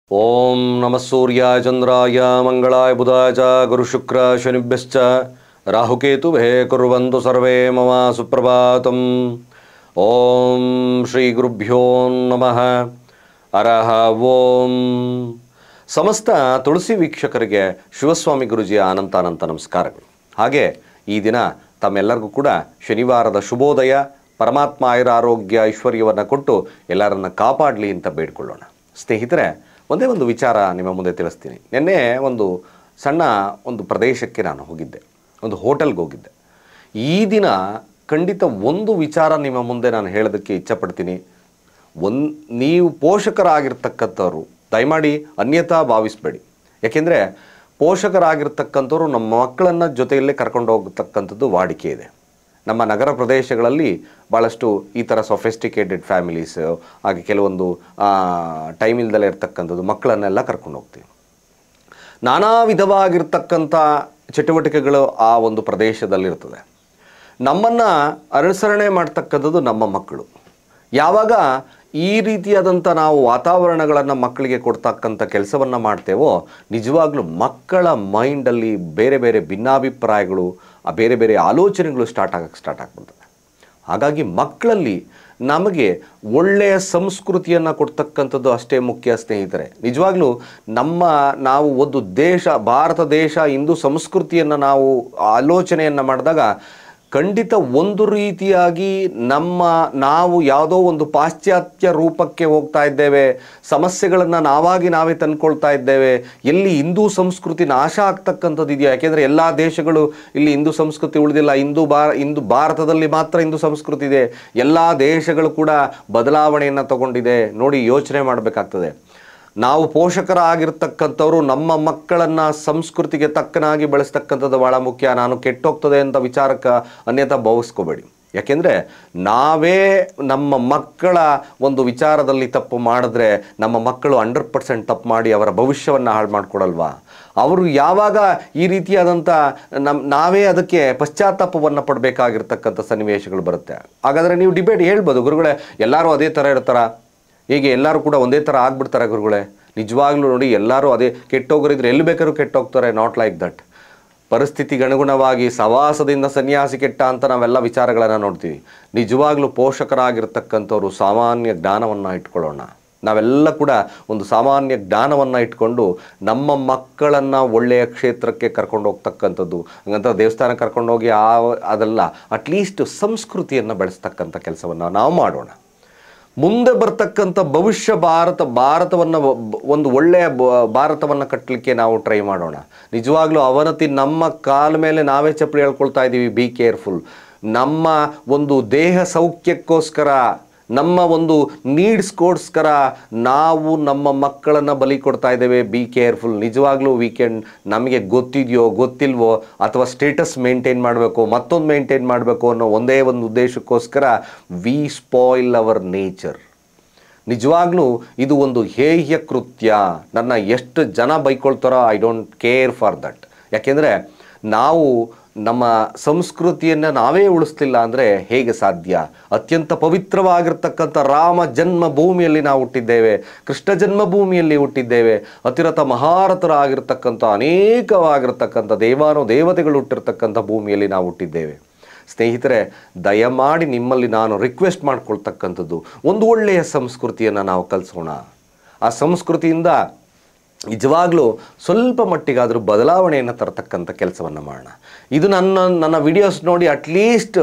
ಓಂ ನಮಃ ಸೂರ್ಯಾಯ ಚಂದ್ರಾಯ ಮಂಗಳಾಯ ಬುಧಾಯ ಚ ಗುರುಶುಕ್ರ ಶನಿಭ್ಯಶ್ಚ ರಾಹುಕೇತುಭೇ ಕುರ್ವಂತು ಸರ್ವೇ ಮಮ ಸುಪ್ರಭಾತಂ. ಓಂ ಶ್ರೀ ಗುರುಭ್ಯೋ ನಮಃ. ಹರಃ ಓಂ. ಸಮಸ್ತ ತುಳಸಿ ವೀಕ್ಷಕರಿಗೆ ಶಿವಸ್ವಾಮಿ ಗುರುಜಿಯ ಅನಂತ ನಮಸ್ಕಾರಗಳು. ಹಾಗೆ ಈ ದಿನ ತಮ್ಮೆಲ್ಲರಿಗೂ ಕೂಡ ಶನಿವಾರದ ಶುಭೋದಯ. ಪರಮಾತ್ಮ ಆಯುರ ಆರೋಗ್ಯ ಐಶ್ವರ್ಯವನ್ನು ಕೊಟ್ಟು ಎಲ್ಲರನ್ನ ಕಾಪಾಡಲಿ ಅಂತ ಬೇಡ್ಕೊಳ್ಳೋಣ. ಸ್ನೇಹಿತರೆ, ಒಂದೇ ಒಂದು ವಿಚಾರ ನಿಮ್ಮ ಮುಂದೆ ತಿಳಿಸ್ತೀನಿ. ನಿನ್ನೆ ಸಣ್ಣ ಒಂದು ಪ್ರದೇಶಕ್ಕೆ ನಾನು ಹೋಗಿದ್ದೆ, ಒಂದು ಹೋಟೆಲ್ಗೆ ಹೋಗಿದ್ದೆ. ಈ ದಿನ ಖಂಡಿತ ಒಂದು ವಿಚಾರ ನಿಮ್ಮ ಮುಂದೆ ನಾನು ಹೇಳೋದಕ್ಕೆ ಇಚ್ಛಪಡ್ತೀನಿ. ನೀವು ಪೋಷಕರಾಗಿರ್ತಕ್ಕಂಥವ್ರು ದಯಮಾಡಿ ಅನ್ಯಥಾ ಭಾವಿಸಬೇಡಿ. ಯಾಕೆಂದರೆ ಪೋಷಕರಾಗಿರ್ತಕ್ಕಂಥವ್ರು ನಮ್ಮ ಮಕ್ಕಳನ್ನು ಜೊತೆಯಲ್ಲೇ ಕರ್ಕೊಂಡು ಹೋಗತಕ್ಕಂಥದ್ದು ವಾಡಿಕೆ ಇದೆ. ನಮ್ಮ ನಗರ ಪ್ರದೇಶಗಳಲ್ಲಿ ಭಾಳಷ್ಟು ಈ ಥರ ಸೊಫೆಸ್ಟಿಕೇಟೆಡ್ ಫ್ಯಾಮಿಲೀಸ್, ಹಾಗೆ ಕೆಲವೊಂದು ಟೈಮ್ ಇಲ್ದಲೇ ಇರ್ತಕ್ಕಂಥದ್ದು ಮಕ್ಕಳನ್ನೆಲ್ಲ ಕರ್ಕೊಂಡು ಹೋಗ್ತೀವಿ. ನಾನಾ ವಿಧವಾಗಿರ್ತಕ್ಕಂಥ ಚಟುವಟಿಕೆಗಳು ಆ ಒಂದು ಪ್ರದೇಶದಲ್ಲಿರ್ತದೆ. ನಮ್ಮನ್ನು ಅನುಸರಣೆ ಮಾಡ್ತಕ್ಕಂಥದ್ದು ನಮ್ಮ ಮಕ್ಕಳು. ಯಾವಾಗ ಈ ರೀತಿಯಾದಂಥ ನಾವು ವಾತಾವರಣಗಳನ್ನು ಮಕ್ಕಳಿಗೆ ಕೊಡ್ತಕ್ಕಂಥ ಕೆಲಸವನ್ನು ಮಾಡ್ತೇವೋ, ನಿಜವಾಗ್ಲೂ ಮಕ್ಕಳ ಮೈಂಡಲ್ಲಿ ಬೇರೆ ಬೇರೆ ಭಿನ್ನಾಭಿಪ್ರಾಯಗಳು, ಬೇರೆ ಬೇರೆ ಆಲೋಚನೆಗಳು ಸ್ಟಾರ್ಟ್ ಆಗ್ಬಿಡ್ತದೆ. ಹಾಗಾಗಿ ಮಕ್ಕಳಲ್ಲಿ ನಮಗೆ ಒಳ್ಳೆಯ ಸಂಸ್ಕೃತಿಯನ್ನು ಕೊಡ್ತಕ್ಕಂಥದ್ದು ಅಷ್ಟೇ ಮುಖ್ಯ ಸ್ನೇಹಿತರೆ. ನಿಜವಾಗ್ಲೂ ನಾವು ಒಂದು ಭಾರತ ದೇಶ ಹಿಂದೂ ಸಂಸ್ಕೃತಿಯನ್ನು ನಾವು ಆಲೋಚನೆಯನ್ನು ಮಾಡಿದಾಗ ಖಂಡಿತ ಒಂದು ರೀತಿಯಾಗಿ ನಾವು ಯಾವುದೋ ಒಂದು ಪಾಶ್ಚಾತ್ಯ ರೂಪಕ್ಕೆ ಹೋಗ್ತಾ ಇದ್ದೇವೆ. ಸಮಸ್ಯೆಗಳನ್ನು ನಾವೇ ತಂದುಕೊಳ್ತಾ ಇದ್ದೇವೆ. ಎಲ್ಲಿ ಹಿಂದೂ ಸಂಸ್ಕೃತಿ ನಾಶ ಆಗ್ತಕ್ಕಂಥದ್ದು ಇದೆಯಾ? ಯಾಕೆಂದರೆ ಎಲ್ಲ ದೇಶಗಳು ಇಲ್ಲಿ ಹಿಂದೂ ಸಂಸ್ಕೃತಿ ಉಳಿದಿಲ್ಲ. ಭಾರತದಲ್ಲಿ ಮಾತ್ರ ಹಿಂದೂ ಸಂಸ್ಕೃತಿ ಇದೆ. ಎಲ್ಲ ದೇಶಗಳು ಕೂಡ ಬದಲಾವಣೆಯನ್ನು ತಗೊಂಡಿದೆ. ನೋಡಿ, ಯೋಚನೆ ಮಾಡಬೇಕಾಗ್ತದೆ. ನಾವು ಪೋಷಕರಾಗಿರ್ತಕ್ಕಂಥವ್ರು ನಮ್ಮ ಮಕ್ಕಳನ್ನು ಸಂಸ್ಕೃತಿಗೆ ತಕ್ಕನಾಗಿ ಬೆಳೆಸ್ತಕ್ಕಂಥದ್ದು ಭಾಳ ಮುಖ್ಯ. ನಾನು ಕೆಟ್ಟೋಗ್ತದೆ ಅಂತ ವಿಚಾರಕ್ಕೆ ಅನ್ಯಥಾ ಭಾವಿಸ್ಕೋಬೇಡಿ. ಯಾಕೆಂದರೆ ನಾವೇ ನಮ್ಮ ಮಕ್ಕಳ ಒಂದು ವಿಚಾರದಲ್ಲಿ ತಪ್ಪು ಮಾಡಿದ್ರೆ ನಮ್ಮ ಮಕ್ಕಳು 100% ತಪ್ಪು ಮಾಡಿ ಅವರ ಭವಿಷ್ಯವನ್ನು ಹಾಳು ಮಾಡಿಕೊಡಲ್ವಾ? ಅವರು ಯಾವಾಗ ಈ ರೀತಿಯಾದಂಥ ನಾವೇ ಅದಕ್ಕೆ ಪಶ್ಚಾತ್ತಾಪವನ್ನು ಪಡಬೇಕಾಗಿರ್ತಕ್ಕಂಥ ಸನ್ನಿವೇಶಗಳು ಬರುತ್ತೆ. ಹಾಗಾದರೆ ನೀವು ಡಿಬೇಟ್ ಹೇಳ್ಬೋದು, ಗುರುಗಳೇ ಎಲ್ಲರೂ ಅದೇ ಥರ ಇರ್ತಾರ, ಹೀಗೆ ಎಲ್ಲರೂ ಕೂಡ ಒಂದೇ ಥರ ಆಗ್ಬಿಡ್ತಾರೆ ಗುರುಗಳೇ? ನಿಜವಾಗ್ಲೂ ನೋಡಿ, ಎಲ್ಲರೂ ಅದೇ ಕೆಟ್ಟೋಗರಿದ್ರೆ ಎಲ್ಲಿ ಬೇಕಾದ್ರೂ ಕೆಟ್ಟೋಗ್ತಾರೆ. Not like that. ಪರಿಸ್ಥಿತಿಗೆ ಅನುಗುಣವಾಗಿ ಸವಾಸದಿಂದ ಸನ್ಯಾಸಿ ಕೆಟ್ಟ ಅಂತ ನಾವೆಲ್ಲ ವಿಚಾರಗಳನ್ನು ನೋಡ್ತೀವಿ. ನಿಜವಾಗ್ಲೂ ಪೋಷಕರಾಗಿರ್ತಕ್ಕಂಥವ್ರು ಸಾಮಾನ್ಯ ಜ್ಞಾನವನ್ನು ಇಟ್ಕೊಳ್ಳೋಣ. ನಾವೆಲ್ಲ ಕೂಡ ಒಂದು ಸಾಮಾನ್ಯ ಜ್ಞಾನವನ್ನು ಇಟ್ಕೊಂಡು ನಮ್ಮ ಮಕ್ಕಳನ್ನು ಒಳ್ಳೆಯ ಕ್ಷೇತ್ರಕ್ಕೆ ಕರ್ಕೊಂಡು ಹೋಗ್ತಕ್ಕಂಥದ್ದು, ಹಂಗಂತ ದೇವಸ್ಥಾನ ಕರ್ಕೊಂಡೋಗಿ ಅದೆಲ್ಲ, ಅಟ್ಲೀಸ್ಟ್ ಸಂಸ್ಕೃತಿಯನ್ನು ಬೆಳೆಸ್ತಕ್ಕಂಥ ಕೆಲಸವನ್ನು ನಾವು ಮಾಡೋಣ. ಮುಂದೆ ಬರ್ತಕ್ಕಂಥ ಭವಿಷ್ಯ ಭಾರತವನ್ನು ಒಂದು ಒಳ್ಳೆಯ ಭಾರತವನ್ನು ಕಟ್ಟಲಿಕ್ಕೆ ನಾವು ಟ್ರೈ ಮಾಡೋಣ. ನಿಜವಾಗ್ಲೂ ಅವನತಿ ನಮ್ಮ ಕಾಲ ಮೇಲೆ ನಾವೇ ಚಪ್ಪಲಿ ಹೇಳ್ಕೊಳ್ತಾ ಇದ್ದೀವಿ. Be careful. ನಮ್ಮ ಒಂದು ದೇಹ ಸೌಖ್ಯಕ್ಕೋಸ್ಕರ, ನಮ್ಮ ಒಂದು ನೀಡ್ಸ್ಗೋಸ್ಕರ ನಾವು ನಮ್ಮ ಮಕ್ಕಳನ್ನು ಬಲಿ ಕೊಡ್ತಾ ಇದ್ದೇವೆ. Be careful. ನಿಜವಾಗ್ಲೂ ನಮಗೆ ಗೊತ್ತಿದೆಯೋ ಗೊತ್ತಿಲ್ವೋ, ಅಥವಾ ಸ್ಟೇಟಸ್ ಮೇಂಟೈನ್ ಮಾಡಬೇಕು, ಮತ್ತೊಂದು ಮೇಂಟೈನ್ ಮಾಡಬೇಕು ಅನ್ನೋ ಒಂದೇ ಒಂದು ಉದ್ದೇಶಕ್ಕೋಸ್ಕರ ವಿ ಸ್ಪಾಯಿಲ್ ಅವರ್ ನೇಚರ್. ನಿಜವಾಗ್ಲೂ ಇದು ಒಂದು ಹೇಯ ಕೃತ್ಯ. ನನ್ನ ಎಷ್ಟು ಜನ ಬೈಕೊಳ್ತಾರೋ, I don't care for that. ಯಾಕೆಂದರೆ ನಾವು ನಮ್ಮ ಸಂಸ್ಕೃತಿಯನ್ನು ನಾವೇ ಉಳಿಸ್ಲಿಲ್ಲ ಅಂದರೆ ಹೇಗೆ ಸಾಧ್ಯ? ಅತ್ಯಂತ ಪವಿತ್ರವಾಗಿರ್ತಕ್ಕಂಥ ರಾಮ ಜನ್ಮಭೂಮಿಯಲ್ಲಿ ನಾವು ಹುಟ್ಟಿದ್ದೇವೆ, ಕೃಷ್ಣ ಜನ್ಮಭೂಮಿಯಲ್ಲಿ ಹುಟ್ಟಿದ್ದೇವೆ. ಅತಿರಥ ಮಹಾರಥರಾಗಿರ್ತಕ್ಕಂಥ ಅನೇಕವಾಗಿರ್ತಕ್ಕಂಥ ದೇವತೆಗಳು ಹುಟ್ಟಿರ್ತಕ್ಕಂಥ ಭೂಮಿಯಲ್ಲಿ ನಾವು ಹುಟ್ಟಿದ್ದೇವೆ. ಸ್ನೇಹಿತರೆ, ದಯಮಾಡಿ ನಿಮ್ಮಲ್ಲಿ ನಾನು ರಿಕ್ವೆಸ್ಟ್ ಮಾಡ್ಕೊಳ್ತಕ್ಕಂಥದ್ದು, ಒಂದು ಒಳ್ಳೆಯ ಸಂಸ್ಕೃತಿಯನ್ನು ನಾವು ಕಲಿಸೋಣ. ಆ ಸಂಸ್ಕೃತಿಯಿಂದ ನಿಜವಾಗ್ಲೂ ಸ್ವಲ್ಪ ಮಟ್ಟಿಗಾದರೂ ಬದಲಾವಣೆಯನ್ನು ತರತಕ್ಕಂಥ ಕೆಲಸವನ್ನು ಮಾಡೋಣ. ಇದು ನನ್ನ ವಿಡಿಯೋಸ್ ನೋಡಿ ಅಟ್ಲೀಸ್ಟ್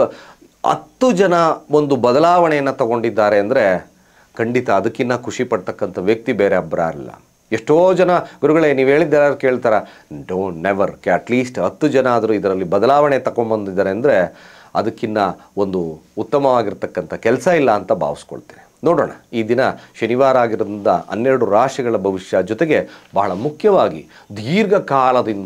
10 ಜನ ಒಂದು ಬದಲಾವಣೆಯನ್ನು ತಗೊಂಡಿದ್ದಾರೆ ಅಂದರೆ ಖಂಡಿತ ಅದಕ್ಕಿಂತ ಖುಷಿ ಪಡ್ತಕ್ಕಂಥ ವ್ಯಕ್ತಿ ಬೇರೆ ಒಬ್ಬರಿಲ್ಲ. ಎಷ್ಟೋ ಜನ ಗುರುಗಳೇ ನೀವು ಹೇಳಿದ್ದಾರು ಕೇಳ್ತಾರೆ, ನೆವರ್. ಅಟ್ಲೀಸ್ಟ್ 10 ಜನ ಆದರೂ ಇದರಲ್ಲಿ ಬದಲಾವಣೆ ತಗೊಂಡ್ಬಂದಿದ್ದಾರೆ ಅಂದರೆ ಅದಕ್ಕಿಂತ ಒಂದು ಉತ್ತಮವಾಗಿರ್ತಕ್ಕಂಥ ಕೆಲಸ ಇಲ್ಲ ಅಂತ ಭಾವಿಸ್ಕೊಳ್ತೇನೆ. ನೋಡೋಣ, ಈ ದಿನ ಶನಿವಾರ ಆಗಿರೋದ್ರಿಂದ 12 ರಾಶಿಗಳ ಭವಿಷ್ಯ, ಜೊತೆಗೆ ಬಹಳ ಮುಖ್ಯವಾಗಿ ದೀರ್ಘಕಾಲದಿಂದ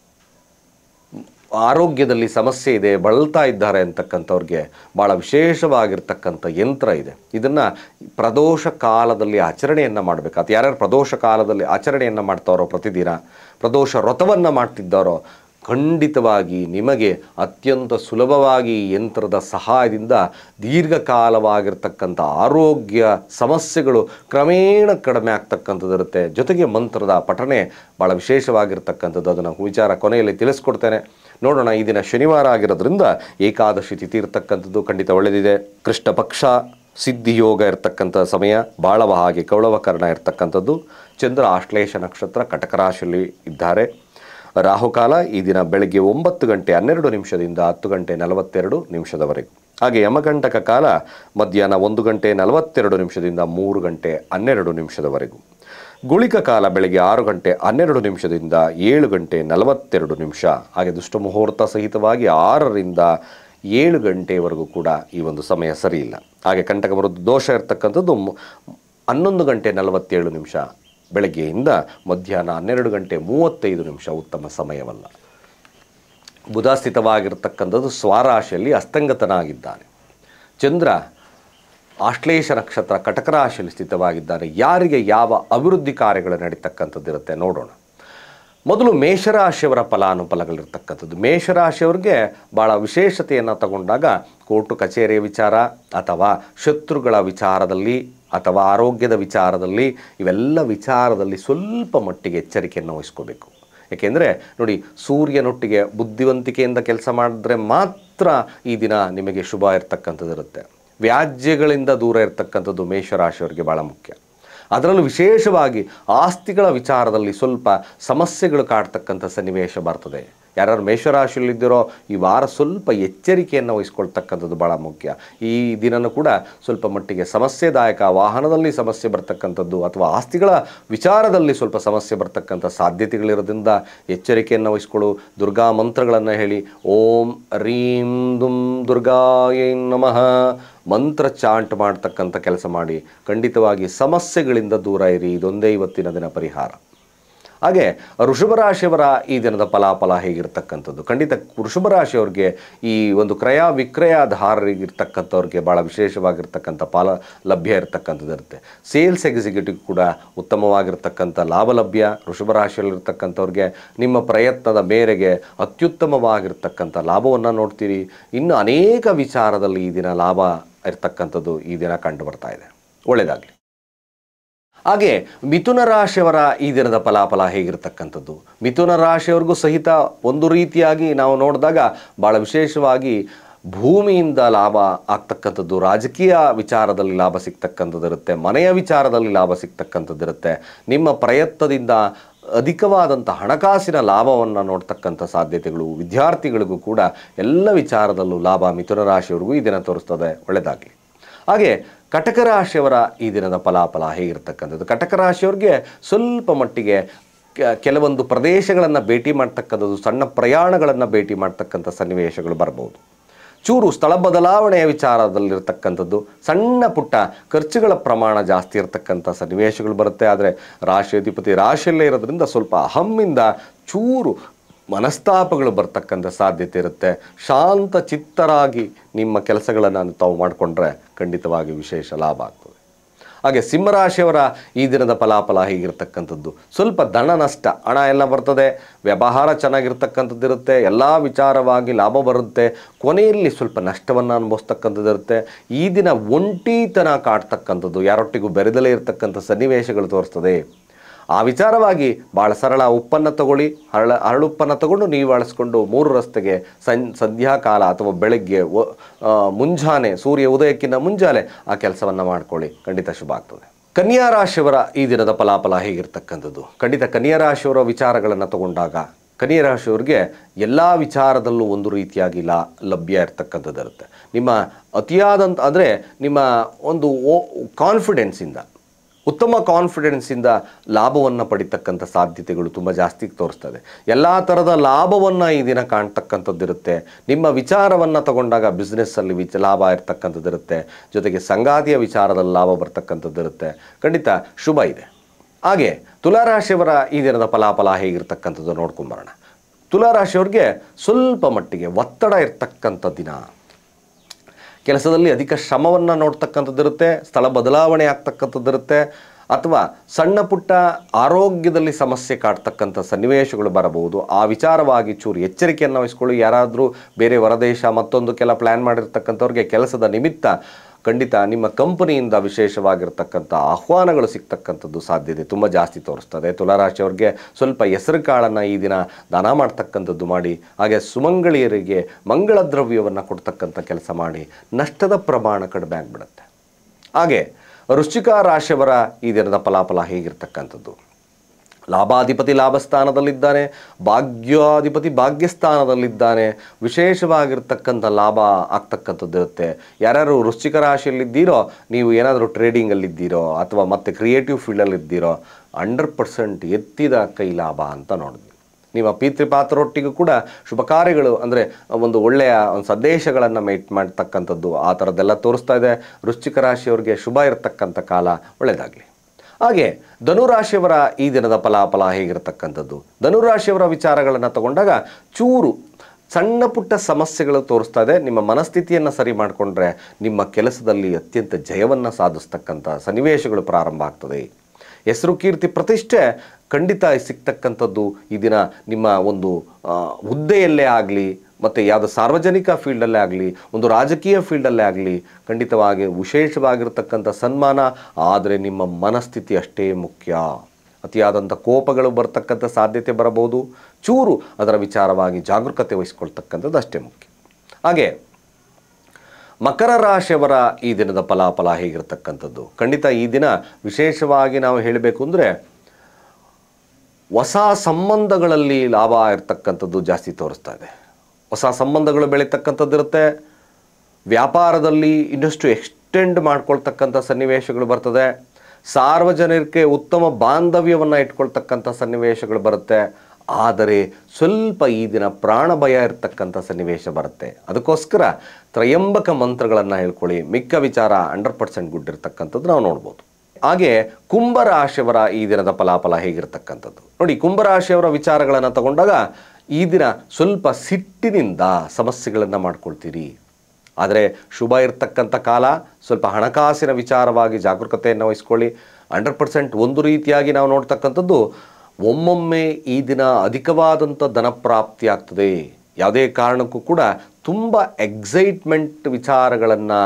ಆರೋಗ್ಯದಲ್ಲಿ ಸಮಸ್ಯೆ ಇದೆ, ಬಳಲ್ತಾ ಇದ್ದಾರೆ ಅಂತಕ್ಕಂಥವ್ರಿಗೆ ಭಾಳ ವಿಶೇಷವಾಗಿರ್ತಕ್ಕಂಥ ಯಂತ್ರ ಇದೆ. ಇದನ್ನು ಪ್ರದೋಷ ಕಾಲದಲ್ಲಿ ಆಚರಣೆಯನ್ನು ಮಾಡಬೇಕಾಗ್ತದೆ. ಯಾರ್ಯಾರು ಪ್ರದೋಷ ಕಾಲದಲ್ಲಿ ಆಚರಣೆಯನ್ನು ಮಾಡ್ತಾರೋ, ಪ್ರತಿದಿನ ಪ್ರದೋಷ ವ್ರತವನ್ನು ಮಾಡ್ತಿದ್ದಾರೋ, ಖಂಡಿತವಾಗಿ ನಿಮಗೆ ಅತ್ಯಂತ ಸುಲಭವಾಗಿ ಯಂತ್ರದ ಸಹಾಯದಿಂದ ದೀರ್ಘಕಾಲವಾಗಿರ್ತಕ್ಕಂಥ ಆರೋಗ್ಯ ಸಮಸ್ಯೆಗಳು ಕ್ರಮೇಣ ಕಡಿಮೆ ಆಗ್ತಕ್ಕಂಥದ್ದಿರುತ್ತೆ. ಜೊತೆಗೆ ಮಂತ್ರದ ಪಠನೆ ಭಾಳ ವಿಶೇಷವಾಗಿರ್ತಕ್ಕಂಥದ್ದು. ಅದನ್ನು ವಿಚಾರ ಕೊನೆಯಲ್ಲಿ ತಿಳಿಸ್ಕೊಡ್ತೇನೆ. ನೋಡೋಣ. ಈ ದಿನ ಶನಿವಾರ ಆಗಿರೋದ್ರಿಂದ ಏಕಾದಶಿ ತಿಥಿ ಇರ್ತಕ್ಕಂಥದ್ದು ಖಂಡಿತ ಒಳ್ಳೆಯದಿದೆ. ಕೃಷ್ಣ ಪಕ್ಷ, ಸಿದ್ಧಿಯೋಗ ಇರ್ತಕ್ಕಂಥ ಸಮಯ, ಬಾಳವ ಹಾಗೆ ಕೌಳವಕರ್ಣ ಇರ್ತಕ್ಕಂಥದ್ದು. ಚಂದ್ರ ಆಶ್ಲೇಷ ನಕ್ಷತ್ರ ಕಟಕ ರಾಶಿಯಲ್ಲಿ ಇದ್ದಾರೆ. ರಾಹುಕಾಲ ಈ ದಿನ ಬೆಳಗ್ಗೆ 9 ಗಂಟೆ 12 ನಿಮಿಷದಿಂದ 10 ಗಂಟೆ 42 ನಿಮಿಷದವರೆಗೂ. ಹಾಗೆ ಯಮಗಂಟಕ ಕಾಲ ಮಧ್ಯಾಹ್ನ 1 ಗಂಟೆ 42 ನಿಮಿಷದಿಂದ 3 ಗಂಟೆ 12 ನಿಮಿಷದವರೆಗೂ. ಗುಳಿಕ ಕಾಲ ಬೆಳಗ್ಗೆ 6 ಗಂಟೆ 12 ನಿಮಿಷದಿಂದ 7 ಗಂಟೆ 42 ನಿಮಿಷ. ಹಾಗೆ ದುಷ್ಟ ಮುಹೂರ್ತ ಸಹಿತವಾಗಿ 6 ರಿಂದ 7 ಗಂಟೆಯವರೆಗೂ ಕೂಡ ಈ ಒಂದು ಸಮಯ ಸರಿಯಿಲ್ಲ. ಹಾಗೆ ಕಂಟಕ ಮರುದ್ದು ದೋಷ ಇರ್ತಕ್ಕಂಥದ್ದು 11 ಗಂಟೆ 47 ನಿಮಿಷ ಬೆಳಗ್ಗೆಯಿಂದ ಮಧ್ಯಾಹ್ನ 12 ಗಂಟೆ 35 ನಿಮಿಷ ಉತ್ತಮ ಸಮಯವಲ್ಲ. ಬುಧ ಸ್ಥಿತವಾಗಿರ್ತಕ್ಕಂಥದ್ದು ಸ್ವರಾಶಿಯಲ್ಲಿ ಅಸ್ತಂಗತನಾಗಿದ್ದಾನೆ. ಚಂದ್ರ ಆಶ್ಲೇಷ ನಕ್ಷತ್ರ ಕಟಕ ರಾಶಿಯಲ್ಲಿ ಸ್ಥಿತವಾಗಿದ್ದಾನೆ. ಯಾರಿಗೆ ಯಾವ ಅಭಿವೃದ್ಧಿ ಕಾರ್ಯಗಳು ನಡೀತಕ್ಕಂಥದ್ದಿರುತ್ತೆ ನೋಡೋಣ. ಮೊದಲು ಮೇಷರಾಶಿಯವರ ಫಲಾನುಫಲಗಳಿರ್ತಕ್ಕಂಥದ್ದು. ಮೇಷರಾಶಿಯವರಿಗೆ ಭಾಳ ವಿಶೇಷತೆಯನ್ನು ತಗೊಂಡಾಗ ಕೋರ್ಟು ಕಚೇರಿಯ ವಿಚಾರ ಅಥವಾ ಶತ್ರುಗಳ ವಿಚಾರದಲ್ಲಿ ಅಥವಾ ಆರೋಗ್ಯದ ವಿಚಾರದಲ್ಲಿ, ಇವೆಲ್ಲ ವಿಚಾರದಲ್ಲಿ ಸ್ವಲ್ಪ ಮಟ್ಟಿಗೆ ಎಚ್ಚರಿಕೆಯನ್ನು ವಹಿಸ್ಕೋಬೇಕು. ಏಕೆಂದರೆ ನೋಡಿ, ಸೂರ್ಯನೊಟ್ಟಿಗೆ ಬುದ್ಧಿವಂತಿಕೆಯಿಂದ ಕೆಲಸ ಮಾಡಿದ್ರೆ ಮಾತ್ರ ಈ ದಿನ ನಿಮಗೆ ಶುಭ ಇರ್ತಕ್ಕಂಥದ್ದಿರುತ್ತೆ. ವ್ಯಾಜ್ಯಗಳಿಂದ ದೂರ ಇರ್ತಕ್ಕಂಥದ್ದು ಮೇಷರಾಶಿಯವರಿಗೆ ಭಾಳ ಮುಖ್ಯ. ಅದರಲ್ಲೂ ವಿಶೇಷವಾಗಿ ಆಸ್ತಿಗಳ ವಿಚಾರದಲ್ಲಿ ಸ್ವಲ್ಪ ಸಮಸ್ಯೆಗಳು ಕಾಡ್ತಕ್ಕಂಥ ಸನ್ನಿವೇಶ ಬರ್ತದೆ. ಯಾರು ಮೇಷರಾಶಿಯಲ್ಲಿದ್ದೀರೋ ಈ ವಾರ ಸ್ವಲ್ಪ ಎಚ್ಚರಿಕೆಯನ್ನು ವಹಿಸ್ಕೊಳ್ತಕ್ಕಂಥದ್ದು ಭಾಳ ಮುಖ್ಯ. ಈ ದಿನನೂ ಕೂಡ ಸ್ವಲ್ಪ ಮಟ್ಟಿಗೆ ಸಮಸ್ಯೆದಾಯಕ, ವಾಹನದಲ್ಲಿ ಸಮಸ್ಯೆ ಬರ್ತಕ್ಕಂಥದ್ದು ಅಥವಾ ಆಸ್ತಿಗಳ ವಿಚಾರದಲ್ಲಿ ಸ್ವಲ್ಪ ಸಮಸ್ಯೆ ಬರ್ತಕ್ಕಂಥ ಸಾಧ್ಯತೆಗಳಿರೋದ್ರಿಂದ ಎಚ್ಚರಿಕೆಯನ್ನು ವಹಿಸ್ಕೊಳ್ಳು. ದುರ್ಗಾ ಮಂತ್ರಗಳನ್ನು ಹೇಳಿ, ಓಂ ರೀಂ ದುಂ ದುರ್ಗಾಯೈ ನಮಃ ಮಂತ್ರ ಚಾಂಟ್ ಮಾಡ್ತಕ್ಕಂಥ ಕೆಲಸ ಮಾಡಿ. ಖಂಡಿತವಾಗಿ ಸಮಸ್ಯೆಗಳಿಂದ ದೂರ ಇರಿ. ಇದೊಂದೇ ಇವತ್ತಿನ ದಿನ ಪರಿಹಾರ. ಹಾಗೆ ವೃಷಭರಾಶಿಯವರ ಈ ದಿನದ ಫಲಾಫಲ ಹೇಗಿರ್ತಕ್ಕಂಥದ್ದು? ಖಂಡಿತ ವೃಷಭರಾಶಿಯವ್ರಿಗೆ ಈ ಒಂದು ಕ್ರಯ ವಿಕ್ರಯಧಾರರಿಗಿರ್ತಕ್ಕಂಥವ್ರಿಗೆ ಭಾಳ ವಿಶೇಷವಾಗಿರ್ತಕ್ಕಂಥ ಲಭ್ಯ ಇರ್ತಕ್ಕಂಥದ್ದಿರುತ್ತೆ. ಸೇಲ್ಸ್ ಎಕ್ಸಿಕ್ಯೂಟಿವ್ ಕೂಡ ಉತ್ತಮವಾಗಿರ್ತಕ್ಕಂಥ ಲಾಭ ಲಭ್ಯ. ವೃಷಭರಾಶಿಯಲ್ಲಿರ್ತಕ್ಕಂಥವ್ರಿಗೆ ನಿಮ್ಮ ಪ್ರಯತ್ನದ ಮೇರೆಗೆ ಅತ್ಯುತ್ತಮವಾಗಿರ್ತಕ್ಕಂಥ ಲಾಭವನ್ನು ನೋಡ್ತೀರಿ. ಇನ್ನು ಅನೇಕ ವಿಚಾರದಲ್ಲಿ ಈ ದಿನ ಲಾಭ ಇರ್ತಕ್ಕಂಥದ್ದು ಈ ದಿನ ಕಂಡು ಬರ್ತಾ ಇದೆ. ಒಳ್ಳೆಯದಾಗಲಿ. ಹಾಗೆ ಮಿಥುನ ರಾಶಿಯವರ ಈ ದಿನದ ಫಲಾಫಲ ಹೇಗಿರ್ತಕ್ಕಂಥದ್ದು? ಮಿಥುನ ರಾಶಿಯವ್ರಿಗೂ ಸಹಿತ ಒಂದು ರೀತಿಯಾಗಿ ನಾವು ನೋಡಿದಾಗ ಭಾಳ ವಿಶೇಷವಾಗಿ ಭೂಮಿಯಿಂದ ಲಾಭ ಆಗ್ತಕ್ಕಂಥದ್ದು, ರಾಜಕೀಯ ವಿಚಾರದಲ್ಲಿ ಲಾಭ ಸಿಗ್ತಕ್ಕಂಥದ್ದಿರುತ್ತೆ, ಮನೆಯ ವಿಚಾರದಲ್ಲಿ ಲಾಭ ಸಿಗ್ತಕ್ಕಂಥದ್ದಿರುತ್ತೆ. ನಿಮ್ಮ ಪ್ರಯತ್ನದಿಂದ ಅಧಿಕವಾದಂಥ ಹಣಕಾಸಿನ ಲಾಭವನ್ನು ನೋಡ್ತಕ್ಕಂಥ ಸಾಧ್ಯತೆಗಳು ವಿದ್ಯಾರ್ಥಿಗಳಿಗೂ ಕೂಡ ಎಲ್ಲ ವಿಚಾರದಲ್ಲೂ ಲಾಭ ಮಿಥುನ ರಾಶಿಯವರಿಗೂ ಈ ದಿನ ತೋರಿಸ್ತದೆ. ಒಳ್ಳೆಯದಾಗಲಿ. ಹಾಗೆ ಕಟಕ ರಾಶಿಯವರ ಈ ದಿನದ ಫಲಾಫಲ ಹೇಗಿರ್ತಕ್ಕಂಥದ್ದು? ಕಟಕ ರಾಶಿಯವ್ರಿಗೆ ಸ್ವಲ್ಪ ಮಟ್ಟಿಗೆ ಕೆಲವೊಂದು ಪ್ರದೇಶಗಳನ್ನು ಭೇಟಿ ಮಾಡ್ತಕ್ಕಂಥದ್ದು, ಸಣ್ಣ ಪ್ರಯಾಣಗಳನ್ನು ಭೇಟಿ ಮಾಡ್ತಕ್ಕಂಥ ಸನ್ನಿವೇಶಗಳು ಬರ್ಬೋದು. ಚೂರು ಸ್ಥಳ ಬದಲಾವಣೆಯ ವಿಚಾರದಲ್ಲಿರ್ತಕ್ಕಂಥದ್ದು, ಸಣ್ಣ ಪುಟ್ಟ ಖರ್ಚುಗಳ ಪ್ರಮಾಣ ಜಾಸ್ತಿ ಇರತಕ್ಕಂಥ ಸನ್ನಿವೇಶಗಳು ಬರುತ್ತೆ. ಆದರೆ ರಾಶಿಯಾಧಿಪತಿ ರಾಶಿಯಲ್ಲೇ ಇರೋದ್ರಿಂದ ಸ್ವಲ್ಪ ಅಹಮ್ಮಿಂದ ಚೂರು ಮನಸ್ತಾಪಗಳು ಬರ್ತಕ್ಕಂಥ ಸಾಧ್ಯತೆ ಇರುತ್ತೆ. ಶಾಂತ ಚಿತ್ತರಾಗಿ ನಿಮ್ಮ ಕೆಲಸಗಳನ್ನು ತಾವು ಮಾಡಿಕೊಂಡ್ರೆ ಖಂಡಿತವಾಗಿ ವಿಶೇಷ ಲಾಭ ಆಗ್ತದೆ. ಹಾಗೆ ಸಿಂಹರಾಶಿಯವರ ಈ ದಿನದ ಫಲಾಫಲ ಹೀಗಿರ್ತಕ್ಕಂಥದ್ದು. ಸ್ವಲ್ಪ ಧನ ನಷ್ಟ, ಹಣ ಎಲ್ಲ ಬರ್ತದೆ, ವ್ಯವಹಾರ ಚೆನ್ನಾಗಿರ್ತಕ್ಕಂಥದ್ದಿರುತ್ತೆ, ಎಲ್ಲ ವಿಚಾರವಾಗಿ ಲಾಭ ಬರುತ್ತೆ, ಕೊನೆಯಲ್ಲಿ ಸ್ವಲ್ಪ ನಷ್ಟವನ್ನು ಅನುಭವಿಸ್ತಕ್ಕಂಥದ್ದಿರುತ್ತೆ. ಈ ದಿನ ಒಂಟಿತನ ಕಾಡ್ತಕ್ಕಂಥದ್ದು, ಯಾರೊಟ್ಟಿಗೂ ಬೆರೆದಲೇ ಇರತಕ್ಕಂಥ ಸನ್ನಿವೇಶಗಳು ತೋರಿಸ್ತದೆ. ಆ ವಿಚಾರವಾಗಿ ಭಾಳ ಸರಳ ಉಪ್ಪನ್ನು ತಗೊಳ್ಳಿ, ಹರಳುಪ್ಪನ್ನು ತಗೊಂಡು ನೀವು ಬಳಸ್ಕೊಂಡು 3 ರಸ್ತೆಗೆ ಸಂಧ್ಯಾಕಾಲ ಅಥವಾ ಬೆಳಗ್ಗೆ ಮುಂಜಾನೆ ಸೂರ್ಯ ಉದಯಕ್ಕಿಂತ ಮುಂಜಾನೆ ಆ ಕೆಲಸವನ್ನು ಮಾಡ್ಕೊಳ್ಳಿ. ಖಂಡಿತ ಶುಭ ಆಗ್ತದೆ. ಕನ್ಯಾ ರಾಶಿಯವರ ಈ ದಿನದ ಫಲಾಫಲ ಹೇಗಿರ್ತಕ್ಕಂಥದ್ದು? ಖಂಡಿತ ಕನ್ಯಾ ರಾಶಿಯವರ ವಿಚಾರಗಳನ್ನು ತಗೊಂಡಾಗ ಕನ್ಯಾ ರಾಶಿಯವರಿಗೆ ಎಲ್ಲ ವಿಚಾರದಲ್ಲೂ ಒಂದು ರೀತಿಯಾಗಿ ಲಭ್ಯ ಇರ್ತಕ್ಕಂಥದ್ದಿರುತ್ತೆ. ನಿಮ್ಮ ಅತಿಯಾದಂಥ ಅಂದರೆ ನಿಮ್ಮ ಒಂದು ಕಾನ್ಫಿಡೆನ್ಸಿಂದ, ಉತ್ತಮ ಕಾನ್ಫಿಡೆನ್ಸಿಂದ ಲಾಭವನ್ನು ಪಡಿತಕ್ಕಂಥ ಸಾಧ್ಯತೆಗಳು ತುಂಬ ಜಾಸ್ತಿ ತೋರಿಸ್ತದೆ. ಎಲ್ಲ ಥರದ ಲಾಭವನ್ನು ಈ ದಿನ ಕಾಣ್ತಕ್ಕಂಥದ್ದಿರುತ್ತೆ. ನಿಮ್ಮ ವಿಚಾರವನ್ನು ತಗೊಂಡಾಗ ಬಿಸ್ನೆಸ್ಸಲ್ಲಿ ಲಾಭ ಇರ್ತಕ್ಕಂಥದ್ದಿರುತ್ತೆ, ಜೊತೆಗೆ ಸಂಗಾತಿಯ ವಿಚಾರದಲ್ಲಿ ಲಾಭ ಬರ್ತಕ್ಕಂಥದ್ದಿರುತ್ತೆ. ಖಂಡಿತ ಶುಭ ಇದೆ. ಹಾಗೆ ತುಲಾರಾಶಿಯವರ ಈ ದಿನದ ಫಲಾಫಲ ಹೇಗಿರ್ತಕ್ಕಂಥದ್ದು ನೋಡ್ಕೊಂಬರೋಣ. ತುಲಾರಾಶಿಯವ್ರಿಗೆ ಸ್ವಲ್ಪ ಮಟ್ಟಿಗೆ ಒತ್ತಡ ಇರ್ತಕ್ಕಂಥ ದಿನ. ಕೆಲಸದಲ್ಲಿ ಅಧಿಕ ಶ್ರಮವನ್ನು ನೋಡ್ತಕ್ಕಂಥದ್ದಿರುತ್ತೆ, ಸ್ಥಳ ಬದಲಾವಣೆ ಆಗ್ತಕ್ಕಂಥದ್ದಿರುತ್ತೆ, ಅಥವಾ ಸಣ್ಣ ಪುಟ್ಟ ಆರೋಗ್ಯದಲ್ಲಿ ಸಮಸ್ಯೆ ಕಾಡ್ತಕ್ಕಂಥ ಸನ್ನಿವೇಶಗಳು ಬರಬಹುದು. ಆ ವಿಚಾರವಾಗಿ ಚೂರು ಎಚ್ಚರಿಕೆಯನ್ನು ವಹಿಸ್ಕೊಳ್ಳಿ. ಯಾರಾದರೂ ಬೇರೆ ಹೊರದೇಶ ಮತ್ತೊಂದು ಕೆಲ ಪ್ಲ್ಯಾನ್ ಮಾಡಿರ್ತಕ್ಕಂಥವ್ರಿಗೆ ಕೆಲಸದ ನಿಮಿತ್ತ ಖಂಡಿತ ನಿಮ್ಮ ಕಂಪನಿಯಿಂದ ವಿಶೇಷವಾಗಿರ್ತಕ್ಕಂಥ ಆಹ್ವಾನಗಳು ಸಿಗ್ತಕ್ಕಂಥದ್ದು ಸಾಧ್ಯತೆ ತುಂಬ ಜಾಸ್ತಿ ತೋರಿಸ್ತದೆ. ತುಲಾರಾಶಿಯವ್ರಿಗೆ ಸ್ವಲ್ಪ ಹೆಸರು ಕಾಳನ್ನು ಈ ದಿನ ದಾನ ಮಾಡ್ತಕ್ಕಂಥದ್ದು ಮಾಡಿ, ಹಾಗೆ ಸುಮಂಗಳಿಯರಿಗೆ ಮಂಗಳ ದ್ರವ್ಯವನ್ನು ಕೊಡ್ತಕ್ಕಂಥ ಕೆಲಸ ಮಾಡಿ, ನಷ್ಟದ ಪ್ರಮಾಣ ಕಡಿಮೆ ಆಗಿಬಿಡುತ್ತೆ. ಹಾಗೆ ವೃಶ್ಚಿಕ ರಾಶಿಯವರ ಈ ದಿನದ ಫಲಾಫಲ ಹೇಗಿರ್ತಕ್ಕಂಥದ್ದು? ಲಾಭಾಧಿಪತಿ ಲಾಭಸ್ಥಾನದಲ್ಲಿದ್ದಾನೆ, ಭಾಗ್ಯಾಧಿಪತಿ ಭಾಗ್ಯಸ್ಥಾನದಲ್ಲಿದ್ದಾನೆ. ವಿಶೇಷವಾಗಿರ್ತಕ್ಕಂಥ ಲಾಭ ಆಗ್ತಕ್ಕಂಥದ್ದು ಇರುತ್ತೆ. ಯಾರ್ಯಾರು ವೃಶ್ಚಿಕ ರಾಶಿಯಲ್ಲಿದ್ದೀರೋ, ನೀವು ಏನಾದರೂ ಟ್ರೇಡಿಂಗಲ್ಲಿದ್ದೀರೋ ಅಥವಾ ಮತ್ತೆ ಕ್ರಿಯೇಟಿವ್ ಫೀಲ್ಡಲ್ಲಿದ್ದೀರೋ, 100% ಎತ್ತಿದ ಕೈ ಲಾಭ ಅಂತ ನೋಡಿದ್ವಿ. ನಿಮ್ಮ ಪಿತೃಪಾತ್ರರೊಟ್ಟಿಗೂ ಕೂಡ ಶುಭ ಕಾರ್ಯಗಳು ಅಂದರೆ ಒಂದು ಒಳ್ಳೆಯ ಒಂದು ಸಂದೇಶಗಳನ್ನು ಮಾಡ್ತಕ್ಕಂಥದ್ದು ಆ ಥರದ್ದೆಲ್ಲ ತೋರಿಸ್ತಾ ಇದೆ. ವೃಶ್ಚಿಕ ರಾಶಿಯವರಿಗೆ ಶುಭ ಇರತಕ್ಕಂಥ ಕಾಲ, ಒಳ್ಳೆಯದಾಗಲಿ. ಹಾಗೆ ಧನುರಾಶಿಯವರ ಈ ದಿನದ ಫಲಾಫಲ ಹೇಗಿರತಕ್ಕಂಥದ್ದು? ಧನುರಾಶಿಯವರ ವಿಚಾರಗಳನ್ನು ತಗೊಂಡಾಗ ಚೂರು ಸಣ್ಣ ಪುಟ್ಟ ಸಮಸ್ಯೆಗಳು ತೋರಿಸ್ತಾ ಇದೆ. ನಿಮ್ಮ ಮನಸ್ಥಿತಿಯನ್ನು ಸರಿ ಮಾಡಿಕೊಂಡ್ರೆ ನಿಮ್ಮ ಕೆಲಸದಲ್ಲಿ ಅತ್ಯಂತ ಜಯವನ್ನು ಸಾಧಿಸ್ತಕ್ಕಂಥ ಸನ್ನಿವೇಶಗಳು ಪ್ರಾರಂಭ ಆಗ್ತದೆ. ಹೆಸರು ಕೀರ್ತಿ ಪ್ರತಿಷ್ಠೆ ಖಂಡಿತ ಸಿಗ್ತಕ್ಕಂಥದ್ದು ಈ ದಿನ. ನಿಮ್ಮ ಒಂದು ಹುದ್ದೆಯಲ್ಲೇ ಆಗಲಿ ಮತ್ತು ಯಾವುದೋ ಸಾರ್ವಜನಿಕ ಫೀಲ್ಡಲ್ಲೇ ಆಗಲಿ, ಒಂದು ರಾಜಕೀಯ ಫೀಲ್ಡಲ್ಲೇ ಆಗಲಿ ಖಂಡಿತವಾಗಿ ವಿಶೇಷವಾಗಿರ್ತಕ್ಕಂಥ ಸನ್ಮಾನ. ಆದರೆ ನಿಮ್ಮ ಮನಸ್ಥಿತಿ ಅಷ್ಟೇ ಮುಖ್ಯ. ಅತಿಯಾದಂಥ ಕೋಪಗಳು ಬರ್ತಕ್ಕಂಥ ಸಾಧ್ಯತೆ ಬರಬಹುದು. ಚೂರು ಅದರ ವಿಚಾರವಾಗಿ ಜಾಗರೂಕತೆ ವಹಿಸ್ಕೊಳ್ತಕ್ಕಂಥದ್ದು ಅಷ್ಟೇ ಮುಖ್ಯ. ಹಾಗೆ ಮಕರ ರಾಶಿಯವರ ಈ ದಿನದ ಫಲಾಫಲ ಹೇಗಿರ್ತಕ್ಕಂಥದ್ದು? ಖಂಡಿತ ಈ ದಿನ ವಿಶೇಷವಾಗಿ ನಾವು ಹೇಳಬೇಕು ಅಂದರೆ ಹೊಸ ಸಂಬಂಧಗಳಲ್ಲಿ ಲಾಭ ಇರ್ತಕ್ಕಂಥದ್ದು ಜಾಸ್ತಿ ತೋರಿಸ್ತಾ ಇದೆ. ಹೊಸ ಸಂಬಂಧಗಳು ಬೆಳೀತಕ್ಕಂಥದ್ದು ಇರುತ್ತೆ. ವ್ಯಾಪಾರದಲ್ಲಿ ಇನ್ನಷ್ಟು ಎಕ್ಸ್ಟೆಂಡ್ ಮಾಡ್ಕೊಳ್ತಕ್ಕಂಥ ಸನ್ನಿವೇಶಗಳು ಬರ್ತದೆ. ಸಾರ್ವಜನಿಕರಿಗೆ ಉತ್ತಮ ಬಾಂಧವ್ಯವನ್ನು ಇಟ್ಕೊಳ್ತಕ್ಕಂಥ ಸನ್ನಿವೇಶಗಳು ಬರುತ್ತೆ. ಆದರೆ ಸ್ವಲ್ಪ ಈ ದಿನ ಪ್ರಾಣ ಭಯ ಇರತಕ್ಕಂಥ ಸನ್ನಿವೇಶ ಬರುತ್ತೆ. ಅದಕ್ಕೋಸ್ಕರ ತ್ರಯಂಬಕ ಮಂತ್ರಗಳನ್ನು ಹೇಳ್ಕೊಳ್ಳಿ. ಮಿಕ್ಕ ವಿಚಾರ 100% ಗುಡ್ ಇರ್ತಕ್ಕಂಥದ್ದು ನಾವು ನೋಡ್ಬೋದು. ಹಾಗೆ ಕುಂಭರಾಶಿಯವರ ಈ ದಿನದ ಫಲಾಫಲ ಹೇಗಿರ್ತಕ್ಕಂಥದ್ದು ನೋಡಿ. ಕುಂಭರಾಶಿಯವರ ವಿಚಾರಗಳನ್ನು ತಗೊಂಡಾಗ ಈ ದಿನ ಸ್ವಲ್ಪ ಸಿಟ್ಟಿನಿಂದ ಸಮಸ್ಯೆಗಳನ್ನು ಮಾಡ್ಕೊಳ್ತೀರಿ. ಆದರೆ ಶುಭ ಇರ್ತಕ್ಕಂಥ ಕಾಲ. ಸ್ವಲ್ಪ ಹಣಕಾಸಿನ ವಿಚಾರವಾಗಿ ಜಾಗರೂಕತೆಯನ್ನು ವಹಿಸ್ಕೊಳ್ಳಿ. 100% ಒಂದು ರೀತಿಯಾಗಿ ನಾವು ನೋಡ್ತಕ್ಕಂಥದ್ದು ಒಮ್ಮೊಮ್ಮೆ ಈ ದಿನ ಅಧಿಕವಾದಂಥ ಧನಪ್ರಾಪ್ತಿ ಆಗ್ತದೆ. ಯಾವುದೇ ಕಾರಣಕ್ಕೂ ಕೂಡ ತುಂಬ ಎಕ್ಸೈಟ್ಮೆಂಟ್ ವಿಚಾರಗಳನ್ನು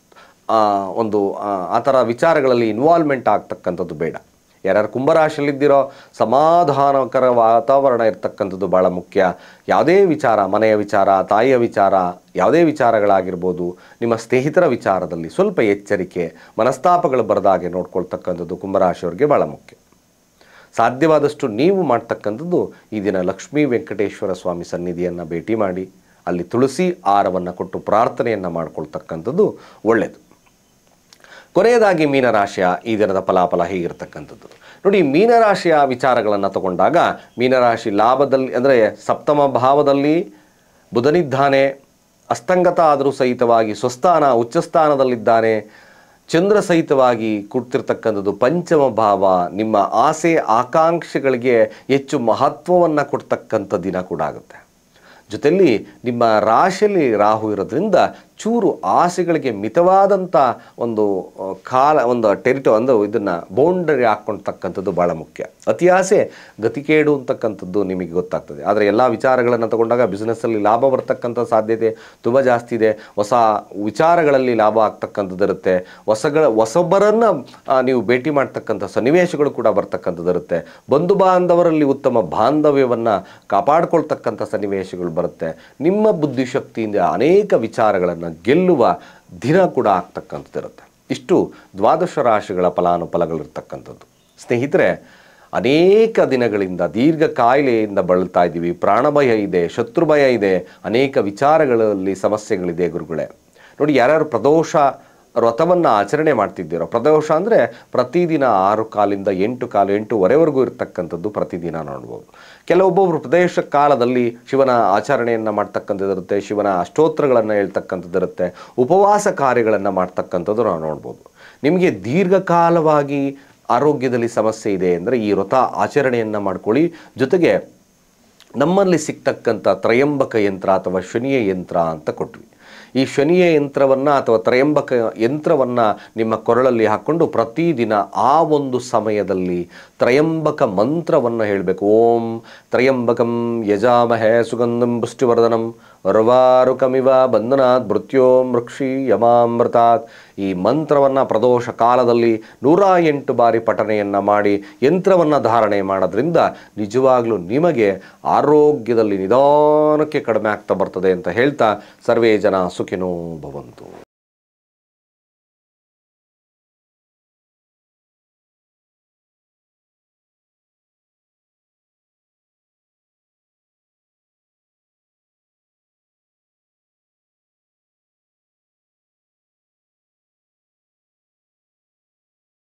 ಆ ಥರ ವಿಚಾರಗಳಲ್ಲಿ ಇನ್ವಾಲ್ವ್ಮೆಂಟ್ ಆಗ್ತಕ್ಕಂಥದ್ದು ಬೇಡ. ಯಾರ್ಯಾರು ಕುಂಭರಾಶಿಯಲ್ಲಿದ್ದೀರೋ ಸಮಾಧಾನಕರ ವಾತಾವರಣ ಇರ್ತಕ್ಕಂಥದ್ದು ಭಾಳ ಮುಖ್ಯ. ಯಾವುದೇ ವಿಚಾರ, ಮನೆಯ ವಿಚಾರ, ತಾಯಿಯ ವಿಚಾರ, ಯಾವುದೇ ವಿಚಾರಗಳಾಗಿರ್ಬೋದು, ನಿಮ್ಮ ಸ್ನೇಹಿತರ ವಿಚಾರದಲ್ಲಿ ಸ್ವಲ್ಪ ಎಚ್ಚರಿಕೆ, ಮನಸ್ತಾಪಗಳು ಬರದಾಗೆ ನೋಡ್ಕೊಳ್ತಕ್ಕಂಥದ್ದು ಕುಂಭರಾಶಿಯವರಿಗೆ ಭಾಳ ಮುಖ್ಯ. ಸಾಧ್ಯವಾದಷ್ಟು ನೀವು ಮಾಡ್ತಕ್ಕಂಥದ್ದು ಈ ದಿನ ಲಕ್ಷ್ಮೀ ವೆಂಕಟೇಶ್ವರ ಸ್ವಾಮಿ ಸನ್ನಿಧಿಯನ್ನು ಭೇಟಿ ಮಾಡಿ ಅಲ್ಲಿ ತುಳಸಿ ಹಾರವನ್ನು ಕೊಟ್ಟು ಪ್ರಾರ್ಥನೆಯನ್ನು ಮಾಡ್ಕೊಳ್ತಕ್ಕಂಥದ್ದು ಒಳ್ಳೆಯದು. ಕೊನೆಯದಾಗಿ ಮೀನರಾಶಿಯ ಈ ದಿನದ ಫಲಾಫಲ ಹೇಗಿರ್ತಕ್ಕಂಥದ್ದು ನೋಡಿ. ಮೀನರಾಶಿಯ ವಿಚಾರಗಳನ್ನು ತಗೊಂಡಾಗ ಮೀನರಾಶಿ ಲಾಭದಲ್ಲಿ ಅಂದರೆ ಸಪ್ತಮ ಭಾವದಲ್ಲಿ ಬುಧನಿದ್ದಾನೆ. ಅಸ್ತಂಗತ ಆದರೂ ಸಹಿತವಾಗಿ ಸ್ವಸ್ಥಾನ ಉಚ್ಚಸ್ಥಾನದಲ್ಲಿದ್ದಾನೆ. ಚಂದ್ರ ಸಹಿತವಾಗಿ ಕೂಡ್ತಿರ್ತಕ್ಕಂಥದ್ದು ಪಂಚಮ ಭಾವ. ನಿಮ್ಮ ಆಸೆ ಆಕಾಂಕ್ಷೆಗಳಿಗೆ ಹೆಚ್ಚು ಮಹತ್ವವನ್ನು ಕೊಡ್ತಕ್ಕಂಥ ದಿನ ಕೂಡ ಆಗುತ್ತೆ. ಜೊತೆಯಲ್ಲಿ ನಿಮ್ಮ ರಾಶಿಯಲ್ಲಿ ರಾಹು ಇರೋದ್ರಿಂದ ಚೂರು ಆಸೆಗಳಿಗೆ ಮಿತವಾದಂಥ ಒಂದು ಇದನ್ನು ಬೌಂಡರಿ ಹಾಕ್ಕೊಳ್ತಕ್ಕಂಥದ್ದು ಭಾಳ ಮುಖ್ಯ. ಅತಿ ಆಸೆ ಗತಿಕೇಡು ಅಂತಕ್ಕಂಥದ್ದು ನಿಮಗೆ ಗೊತ್ತಾಗ್ತದೆ. ಆದರೆ ಎಲ್ಲ ವಿಚಾರಗಳನ್ನು ತಗೊಂಡಾಗ ಬಿಸ್ನೆಸ್ಸಲ್ಲಿ ಲಾಭ ಬರ್ತಕ್ಕಂಥ ಸಾಧ್ಯತೆ ತುಂಬ ಜಾಸ್ತಿ ಇದೆ. ಹೊಸ ವಿಚಾರಗಳಲ್ಲಿ ಲಾಭ ಆಗ್ತಕ್ಕಂಥದ್ದು ಇರುತ್ತೆ. ಹೊಸಬರನ್ನು ನೀವು ಭೇಟಿ ಮಾಡ್ತಕ್ಕಂಥ ಸನ್ನಿವೇಶಗಳು ಕೂಡ ಬರ್ತಕ್ಕಂಥದ್ದು ಇರುತ್ತೆ. ಬಂಧು ಬಾಂಧವರಲ್ಲಿ ಉತ್ತಮ ಬಾಂಧವ್ಯವನ್ನು ಕಾಪಾಡ್ಕೊಳ್ತಕ್ಕಂಥ ಸನ್ನಿವೇಶಗಳು ಬರುತ್ತೆ. ನಿಮ್ಮ ಬುದ್ಧಿಶಕ್ತಿಯಿಂದ ಅನೇಕ ವಿಚಾರಗಳನ್ನು ಗೆಲ್ಲುವ ದಿನ ಕೂಡ ಆಗ್ತಕ್ಕಂಥದ್ದಿರುತ್ತೆ. ಇಷ್ಟು ದ್ವಾದಶ ರಾಶಿಗಳ ಫಲಾನುಫಲಗಳಿರ್ತಕ್ಕಂಥದ್ದು. ಸ್ನೇಹಿತರೆ, ಅನೇಕ ದಿನಗಳಿಂದ ದೀರ್ಘ ಕಾಯಿಲೆಯಿಂದ ಬಳಲ್ತಾ ಇದ್ದೀವಿ. ಪ್ರಾಣಭಯ ಇದೆ, ಶತ್ರುಭಯ ಇದೆ, ಅನೇಕ ವಿಚಾರಗಳಲ್ಲಿ ಸಮಸ್ಯೆಗಳಿದೆ ಗುರುಗಳೇ. ನೋಡಿ, ಯಾರ್ಯಾರು ಪ್ರದೋಷ ವ್ರತವನ್ನು ಆಚರಣೆ ಮಾಡ್ತಿದ್ದೀರೋ, ಪ್ರದೋಷ ಅಂದರೆ ಪ್ರತಿದಿನ 6 ಕಾಲಿಂದ 8 ಕಾಲು 8:30ವರೆಗೂ ಇರ್ತಕ್ಕಂಥದ್ದು ಪ್ರತಿದಿನ ನೋಡ್ಬೋದು. ಕೆಲವೊಬ್ಬೊಬ್ಬರು ಪ್ರದೇಶ ಕಾಲದಲ್ಲಿ ಶಿವನ ಆಚರಣೆಯನ್ನು ಮಾಡ್ತಕ್ಕಂಥದ್ದಿರುತ್ತೆ, ಶಿವನ ಅಷ್ಟೋತ್ರಗಳನ್ನು ಹೇಳ್ತಕ್ಕಂಥದ್ದಿರುತ್ತೆ, ಉಪವಾಸ ಕಾರ್ಯಗಳನ್ನು ಮಾಡ್ತಕ್ಕಂಥದ್ದು ನಾವು ನೋಡ್ಬೋದು. ನಿಮಗೆ ದೀರ್ಘಕಾಲವಾಗಿ ಆರೋಗ್ಯದಲ್ಲಿ ಸಮಸ್ಯೆ ಇದೆ ಅಂದರೆ ಈ ವ್ರತ ಆಚರಣೆಯನ್ನು ಮಾಡ್ಕೊಳ್ಳಿ. ಜೊತೆಗೆ ನಮ್ಮಲ್ಲಿ ಸಿಗ್ತಕ್ಕಂಥ ತ್ರಯಂಬಕ ಯಂತ್ರ ಅಥವಾ ಶನಿಯ ಯಂತ್ರ ಅಂತ ಕೊಟ್ವಿ. ಈ ಶನಿಯ ಯಂತ್ರವನ್ನು ಅಥವಾ ತ್ರಯಂಬಕ ಯಂತ್ರವನ್ನು ನಿಮ್ಮ ಕೊರಳಲ್ಲಿ ಹಾಕ್ಕೊಂಡು ಪ್ರತಿದಿನ ಆ ಒಂದು ಸಮಯದಲ್ಲಿ ತ್ರಯಂಬಕ ಮಂತ್ರವನ್ನು ಹೇಳಬೇಕು. ಓಂ ತ್ರಯಂಬಕಂ ಯಜಾಮಹೇ ಸುಗಂಧಂ ಪುಷ್ಟಿವರ್ಧನಂ ಉರ್ವಾರುಕಮಿವ ಬಂಧನಾತ್ ಮೃತ್ಯೋ ಮೃಕ್ಷಿ ಯಮಾಮೃತಾತ್. ಈ ಮಂತ್ರವನ್ನು ಪ್ರದೋಷ ಕಾಲದಲ್ಲಿ 108 ಬಾರಿ ಪಠನೆಯನ್ನು ಮಾಡಿ ಯಂತ್ರವನ್ನು ಧಾರಣೆ ಮಾಡೋದ್ರಿಂದ ನಿಜವಾಗ್ಲೂ ನಿಮಗೆ ಆರೋಗ್ಯದಲ್ಲಿ ನಿಧಾನಕ್ಕೆ ಕಡಿಮೆ ಆಗ್ತಾ ಬರ್ತದೆ ಅಂತ ಹೇಳ್ತಾ ಸರ್ವೇ ಜನ ಸುಖಿನೋ ಭವಂತು.